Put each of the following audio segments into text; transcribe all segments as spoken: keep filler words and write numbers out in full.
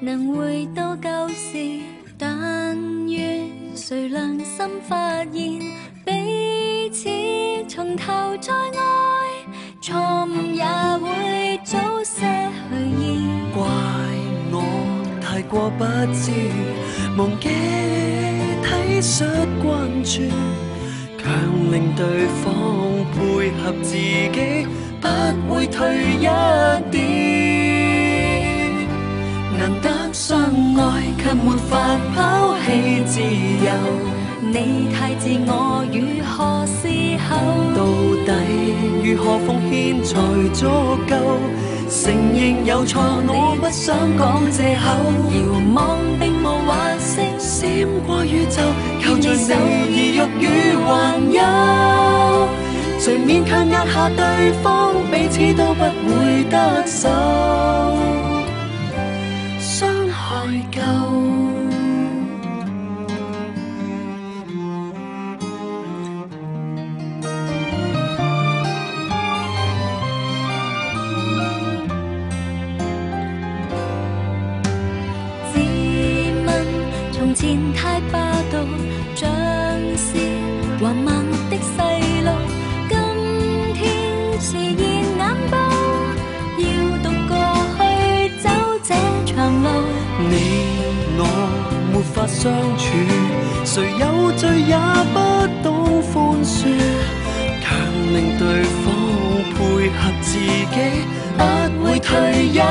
能回到舊時，但願誰良心發現彼此從頭再愛，錯誤也會早些去醫。 怪我太過不知，忘記體恤關注，強令對方配合自己，不會退一點。難得相愛，卻沒法拋棄自由。 你太自我，如何是好？ 到底如何奉獻才足夠？承認有錯，我不想講藉口。 遙望並無幻星， 閃過宇宙，靠着你而欲與還休。誰勉強壓下對方，彼此都不會得手。傷害夠。 前太霸道，像是橫蠻的細路。今天是現眼報，要獨個去走這長路。 你我沒法相處，誰有罪也不懂寬恕，強令對方配合自己，不會退一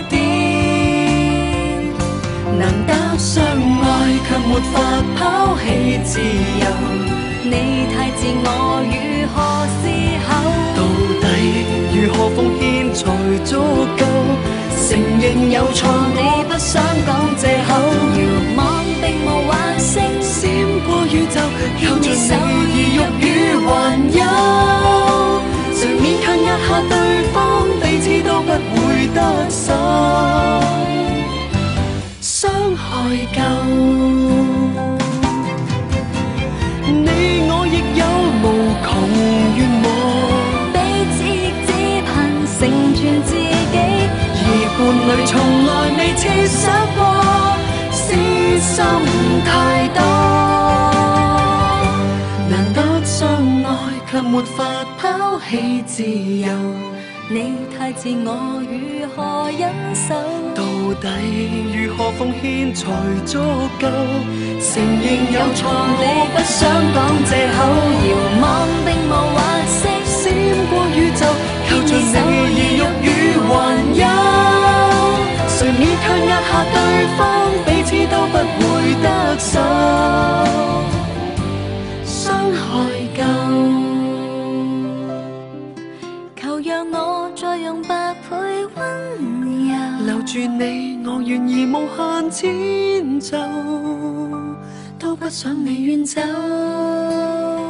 點。難得相愛，卻沒法拋棄自由。 你太自我，如何是好？ 到底如何奉獻才足夠？承認有錯， 你不想講藉口。遙望並無幻星， 閃過宇宙，靠着你而欲與還休。誰勉強壓下對方，彼此都不會得手。傷害夠，你我亦有無窮願望， 彼此亦只盼成全自己， 而伴侶從來未設想過，私心太多。難得相愛，卻沒法拋棄自由。 你太自我，如何忍受？ 到底如何奉獻才足夠？承認有錯， 你不想講藉口。遙望並無幻星， 閃過宇宙，靠着你而欲與還休。誰勉強壓下對方，彼此都不會得手。傷害夠。 讓我再用百倍溫柔留住你，我願意無限遷就，都不想你遠走。